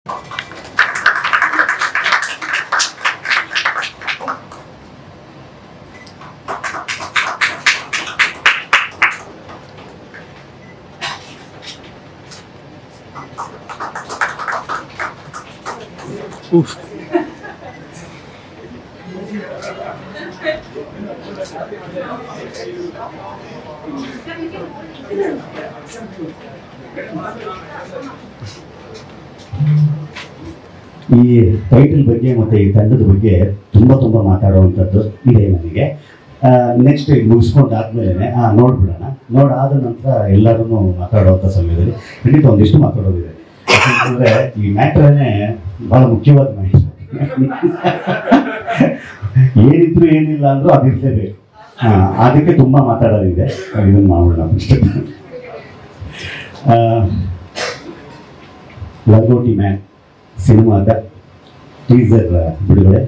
Oof. ಈ title ಬಗ್ಗೆ ಮತ್ತು ಈ ತಂಡದ ಬಗ್ಗೆ ತುಂಬ ಮಾತಾಡುವಂಥದ್ದು ಇದೆ ನನಗೆ. ನೆಕ್ಸ್ಟ್ ಈಗ ಮುಗಿಸ್ಕೊಂಡಾದ್ಮೇಲೆ ನೋಡ್ಬಿಡೋಣ. ನೋಡಾದ ನಂತರ ಎಲ್ಲರೂ ಮಾತಾಡುವಂಥ ಸಮಯದಲ್ಲಿ ಖಂಡಿತ ಒಂದಿಷ್ಟು ಮಾತಾಡೋದಿದೆ. ಯಾಕಂತಂದರೆ ಈ ಮ್ಯಾಟ್ರೇ ಭಾಳ ಮುಖ್ಯವಾದ ಮ್ಯಾಟ್ರ್. ಏನಿದ್ರು ಏನಿಲ್ಲ ಅಂದರೂ ಅದಿರಲೇಬೇಕು. ಅದಕ್ಕೆ ತುಂಬ ಮಾತಾಡೋದಿದೆ. ಇದನ್ನು ಮಾಡೋಣ ಫಸ್ಟ್. ಲಂಗೋಟಿ ಮ್ಯಾನ್ ಸಿನಿಮಾದ ಟೀಸರ್ ಬಿಡುಗಡೆ.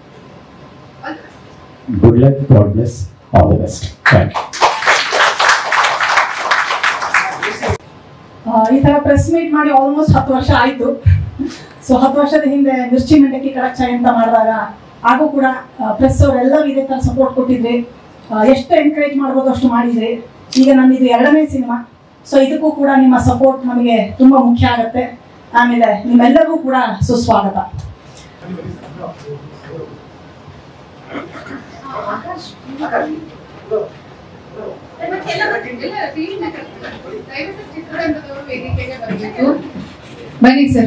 Good luck, god bless, all the best. Thank you. ಈ ತರ ಪ್ರೆಸ್ ಮೀಟ್ ಮಾಡಿ ಆಲ್ಮೋಸ್ಟ್ 10 ವರ್ಷ ಆಯ್ತು. ಸೊ 10 ವರ್ಷದ ಹಿಂದೆ ಮಿರ್ಚಿ ಮಂಡಕ್ಕಿ ಕಡಚಾಯಿ ಅಂತ ಮಾಡಿದಾಗ ಆಗೂ ಕೂಡ ಪ್ರೆಸ್ ಅವರೆಲ್ಲರೂ ಇದೇ ತರ ಸಪೋರ್ಟ್ ಕೊಟ್ಟಿದ್ರಿ. ಎಷ್ಟು ಎನ್ಕರೇಜ್ ಮಾಡ್ಬೋದು ಅಷ್ಟು ಮಾಡಿದ್ರಿ. ಈಗ ನಮ್ಮಿದು 2ನೇ ಸಿನಿಮಾ. ಸೊ ಇದಕ್ಕೂ ಕೂಡ ನಿಮ್ಮ ಸಪೋರ್ಟ್ ನಮಗೆ ತುಂಬಾ ಮುಖ್ಯ ಆಗುತ್ತೆ. ಆಮೇಲೆ ನಿಮ್ಮೆಲ್ಲರಿಗೂ ಕೂಡ ಸುಸ್ವಾಗತ. ಬನ್ನಿ ಸರ್.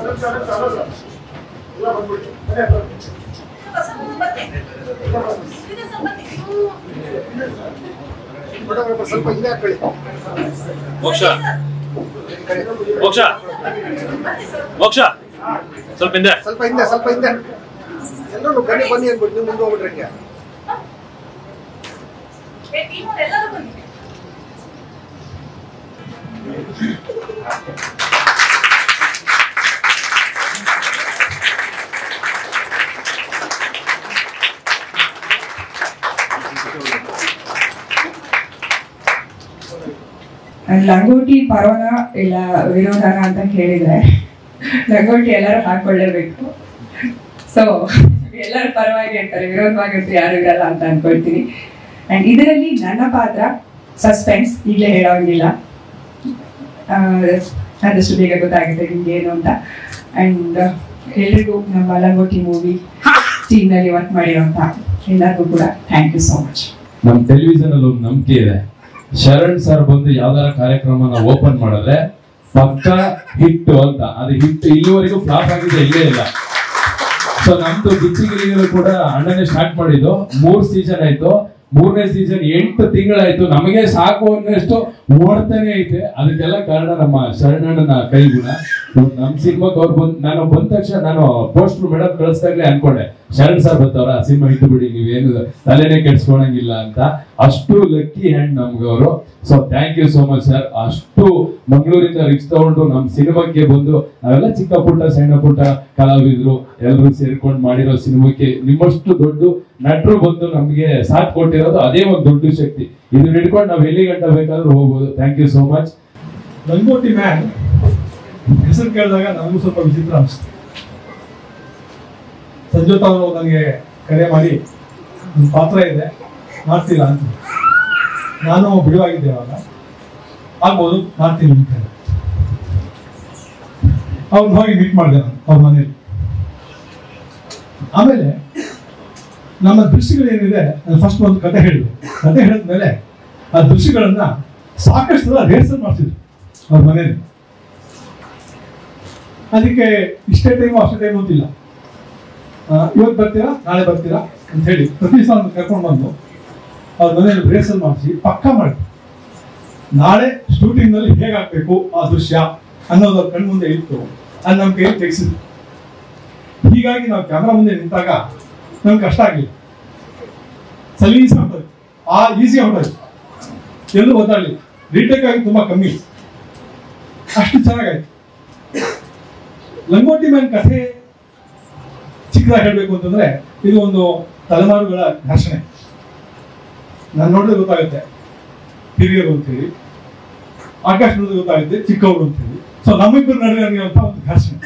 ಮೋಕ್ಷ ಮೋಕ್ಷ ಮೋಕ್ಷ ಸ್ವಲ್ಪ ಹಿಂದೆ ಎಲ್ಲರೂ ಬನ್ನಿ ಬನ್ನಿ ಅನ್ಬಿಟ್ಟು ನೀವು ಮುಂದೆ ಹೋಗ್ಬಿಟ್ರೆ ಲಂಗೋಟಿ ಪರವನ ಇಲ್ಲ ವಿರೋಧನ ಅಂತ ಕೇಳಿದ್ರೆ ಲಂಗೋಟಿ ಎಲ್ಲರೂ ಹಾಕೊಳ್ಳೇಬೇಕು. ಸೊ ಎಲ್ಲರ ಪರವಾಗಿ ಅಂತಾರೆ, ವಿರೋಧವಾಗಿರ್ತಾರೆ ಯಾರು ಇರಲ್ಲ ಅಂತ ಅನ್ಕೊಳ್ತೀನಿ. ಅಂಡ್ ಇದರಲ್ಲಿ ನನ್ನ ಪಾತ್ರ ಸಸ್ಪೆನ್ಸ್, ಈಗಲೇ ಹೇಳೋಂಗಿಲ್ಲ, ಆದಷ್ಟು ಬೇಗ ಗೊತ್ತಾಗುತ್ತೆ ನಿಮ್ಗೆ ಏನು ಅಂತ. ಅಂಡ್ ಎಲ್ರಿಗೂ ನಮ್ಮ ಲಂಗೋಟಿ ಮೂವಿ ಟೀಮ್ನಲ್ಲಿ ವರ್ಕ್ ಮಾಡಿರೋಂಥ ಎಲ್ಲರಿಗೂ ಕೂಡ ಥ್ಯಾಂಕ್ ಯು ಸೋ ಮಚ್. ನಮ್ಮ ಟೆಲಿವಿಷನ್ ಅಲ್ಲಿ ಒಂದು ನಂಬಿಕೆ ಇದೆ, ಶರಣ್ ಸರ್ ಬಂದು ಯಾವ್ದಾರ ಕಾರ್ಯಕ್ರಮನ ಓಪನ್ ಮಾಡಿದ್ರೆ ಪಕ್ಕ ಹಿಟ್ ಅಂತ. ಅದು ಹಿಟ್ ಇಲ್ಲಿವರೆಗೂ ಫ್ಲಾಪ್ ಆಗಿದೆ ಇಲ್ಲೇ ಇಲ್ಲ. ಸೊ ನಮ್ದು ಗಿಚ್ಚಿಗಿಲಿಗಳು ಕೂಡ ಅಣ್ಣನೇ ಸ್ಟಾರ್ಟ್ ಮಾಡಿದ್ದು. 3 ಸೀಸನ್ ಆಯ್ತು. 3ನೇ ಸೀಸನ್ 8 ತಿಂಗಳಾಯ್ತು. ನಮಗೆ ಸಾಕು ಅನ್ನೋಷ್ಟು ಓಡ್ತಾನೆ ಐತೆ. ಅದಕ್ಕೆಲ್ಲ ಕಾರಣ ನಮ್ಮ ಶರಣಣ್ಣನ ಕೈಗುಣ. ನಮ್ ಸಿನಿಮಾಕ್ಕೆ ಅವ್ರು ನಾನು ಬಂದ ತಕ್ಷಣ ನಾನು ಪೋಸ್ಟರ್ ಮೇಡಮ್ ಕಳಿಸ್ದಾಗ್ಲೇ ಅನ್ಕೊಂಡೆ, ಶರಣ್ ಸರ್ ಬರ್ತಾವ್ರ, ಸಿನಿಮಾ ಇಟ್ಟು ಬಿಡಿ, ನೀವೇನು ತಲೆನೇ ಕೆಡ್ಸ್ಕೊಳಂಗಿಲ್ಲ ಅಂತ. ಅಷ್ಟು ಲಕ್ಕಿ ಹ್ಯಾಂಡ್ ನಮ್ಗೆ ಅವರು. So thank you so much sir. ಅಷ್ಟು ಮಂಗಳೂರಿಂದ ರಿಕ್ಸ್ ತಗೊಂಡು ನಮ್ ಸಿನಿಮಾಕ್ಕೆ ಬಂದು ನಾವೆಲ್ಲ ಚಿಕ್ಕ ಪುಟ್ಟ ಸಣ್ಣ ಪುಟ್ಟ ಕಲಾವಿದ್ರು ಎಲ್ಲರೂ ಸೇರ್ಕೊಂಡು ಮಾಡಿರೋ ಸಿನಿಮಾಕ್ಕೆ ನಿಮ್ಮಷ್ಟು ದೊಡ್ಡ ನಟರು ಬಂದು ನಮ್ಗೆ ಸಾಥ್ ಕೊಟ್ಟಿರೋದು ಅದೇ ಒಂದು ದೊಡ್ಡ ಶಕ್ತಿ. ಇದನ್ನ ಹಿಡ್ಕೊಂಡು ನಾವ್ ಎಲ್ಲಿ ಗಂಟ ಬೇಕಾದ್ರೂ ಹೋಗ್ಬೋದು. Thank you so much. Langoti man ಹೆಸರು ಕೇಳಿದಾಗ ನನಗೂ ಸ್ವಲ್ಪ ವಿಚಿತ್ರ ಅನಿಸ್ತು. ಸಂಜೋತ್ ಅವರು ನನಗೆ ಕರೆ ಮಾಡಿ ಒಂದು ಪಾತ್ರ ಇದೆ ಮಾಡ್ತೀರಾ ಅಂತ. ನಾನು ಬಿಡುವಾಗಿದ್ದೆ ಅವಾಗ, ಆಗ್ಬೋದು ಮಾಡ್ತೀನಿ ಅಂತ. ಅವ್ರನ್ನ ಹೋಗಿ ಮೀಟ್ ಮಾಡಿದೆ ನಾನು ಅವ್ರ ಮನೇಲಿ. ಆಮೇಲೆ ನಮ್ಮ ದೃಶ್ಯಗಳೇನಿದೆ ನಾನು ಫಸ್ಟ್ ಒಂದು ಕತೆ ಹೇಳಿದೆ. ಕತೆ ಹೇಳಿದ ಮೇಲೆ ಆ ದೃಶ್ಯಗಳನ್ನ ಸಾಕಷ್ಟು ಸಲ ರಿಹರ್ಸಲ್ ಮಾಡ್ತಿದ್ರು ಅವ್ರ ಮನೇಲಿ. ಅದಕ್ಕೆ ಇಷ್ಟೇ ಟೈಮು ಅಷ್ಟೇ ಟೈಮು ಅಂತಿಲ್ಲ, ಇವತ್ತು ಬರ್ತೀರಾ ನಾಳೆ ಬರ್ತೀರಾ ಅಂತ ಹೇಳಿ ಪ್ರತಿ ಸಲ ಕರ್ಕೊಂಡು ಬಂದು ಅವ್ರ ಮನೇಲಿ ರಿಹರ್ಸಲ್ ಮಾಡಿಸಿ ಪಕ್ಕಾ ಮಾಡಿ ನಾಳೆ ಶೂಟಿಂಗ್ನಲ್ಲಿ ಹೇಗಾಗಬೇಕು ಆ ದೃಶ್ಯ ಅನ್ನೋದು ಅವ್ರ ಕಣ್ಣು ಮುಂದೆ ಇತ್ತು. ಅದು ನಮ್ಮ ಕೈಯಲ್ಲಿ ತೆಗೆಸಿದ್ರು. ಹೀಗಾಗಿ ನಾವು ಕ್ಯಾಮ್ರಾ ಮುಂದೆ ನಿಂತಾಗ ನಮ್ಗೆ ಕಷ್ಟ ಆಗಲಿಲ್ಲ, ಸಲೀಸ್ ಹೊಂಟೋಯ್ತು, ಈಸಿ ಹೊಂಟೋಯ್ತು, ಎಲ್ಲೂ ಒದ್ದಾಡಲಿಲ್ಲ. ರೀಟೇಕ್ ಆಗಿ ತುಂಬಾ ಕಮ್ಮಿ, ಅಷ್ಟು ಚೆನ್ನಾಗಾಯ್ತು. ಲಂಗೋಟಿ ಮ್ಯಾನ್ ಕಥೆ ಚಿಕ್ಕದಾಗಿ ಹೇಳಬೇಕು ಅಂತಂದ್ರೆ ಇದು ಒಂದು ತಲೆಮಾರುಗಳ ಘರ್ಷಣೆ. ನಾನು ನೋಡಿದ್ರೆ ಗೊತ್ತಾಗುತ್ತೆ ಹಿರಿಯರು ಅಂತೇಳಿ, ಆಕಾಶ ನೋಡಿದ್ರೆ ಗೊತ್ತಾಗುತ್ತೆ ಚಿಕ್ಕವರು ಅಂತೇಳಿ. ಸೊ ನಮ್ಮಿಬ್ಬರು ನಡುವೆ ಒಂದು ಘರ್ಷಣೆ.